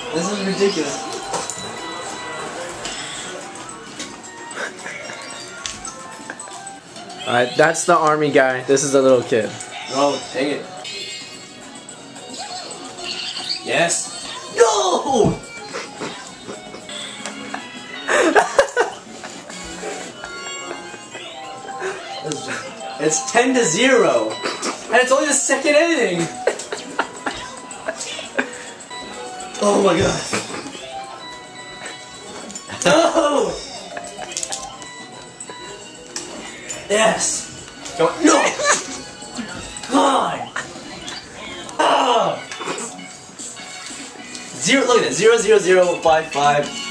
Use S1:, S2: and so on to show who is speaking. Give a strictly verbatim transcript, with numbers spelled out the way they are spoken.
S1: This is ridiculous.
S2: Alright, that's the army guy. This is the little kid.
S1: Oh, dang it. Yes. No! It's ten to zero. And it's only the second inning. Oh my god. No! Yes. Go. No! God! Ah! Zero, look at that. Zero, zero, zero, five, five.